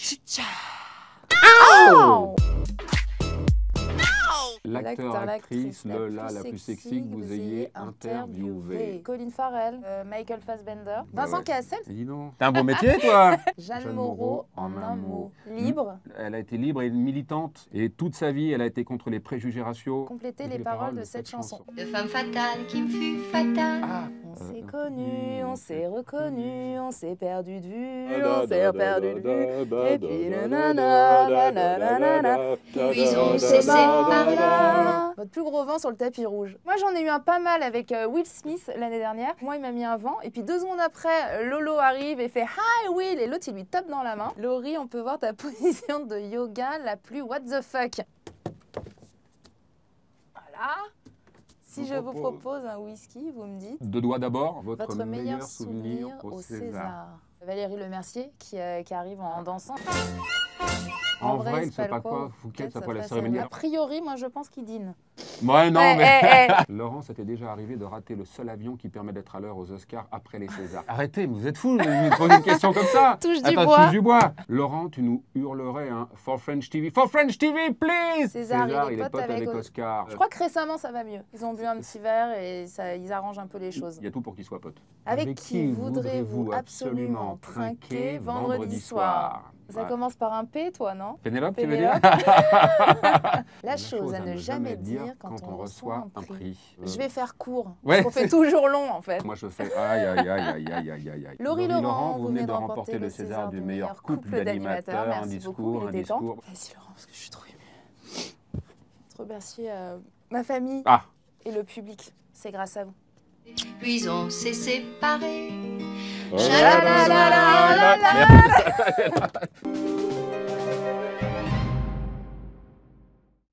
Chicha. Oh. L'acteur, l'actrice, la plus sexy que vous ayez interviewé. Colin Farrell, Michael Fassbender, Vincent Cassel. Dis donc. T'as un beau métier, toi. Jeanne Moreau, en un mot. Libre. Elle a été libre et militante. Et toute sa vie, elle a été contre les préjugés raciaux. Complétez les paroles de cette chanson. De femme fatale qui me fut fatale. On s'est connus, on s'est reconnus, on s'est perdu de vue, on s'est perdu de vue. Et puis nanana, nanana, Puis on s'est séparés. Votre plus gros vent sur le tapis rouge. Moi j'en ai eu un pas mal avec Will Smith l'année dernière. Moi il m'a mis un vent et puis 2 secondes après Lolo arrive et fait Hi Will et l'autre il lui tape dans la main. Laurie, on peut voir ta position de yoga la plus what the fuck. Voilà. Si je vous propose un whisky, vous me dites 2 doigts d'abord, votre meilleur souvenir au César. Valérie Lemercier qui arrive en dansant. En vrai, il ne sait pas quoi Fouquet après la cérémonie. A priori, moi je pense qu'il dîne. Ouais, non, mais... Laurent, ça t'est déjà arrivé de rater le seul avion qui permet d'être à l'heure aux Oscars après les Césars. Arrêtez, mais vous êtes fous, vous me posez une question comme ça. Touche du bois. Touche du bois. Laurent, tu nous hurlerais, hein, For French TV, please. César, il est pote avec Oscar. Je crois que récemment, ça va mieux. Ils ont bu un petit verre et ils arrangent un peu les choses. Il y a tout pour qu'ils soient potes. Avec qui voudrez-vous absolument trinquer vendredi soir? Ça commence par un P, toi, non? Pénélope, tu veux dire? La chose à ne jamais dire quand on reçoit un prix. Je vais faire court, Ouais, parce qu'on fait toujours long, en fait. Moi, je fais aïe, aïe, aïe, aïe, aïe, aïe, aïe. Laurie Laurent, vous venez de remporter le César du meilleur couple d'animateurs. Merci beaucoup, il était temps. Vas-y, Laurent, parce que je suis trop émue. Je remercie ma famille et le public. C'est grâce à vous. Puis on s'est séparés. Oh là là là là là là.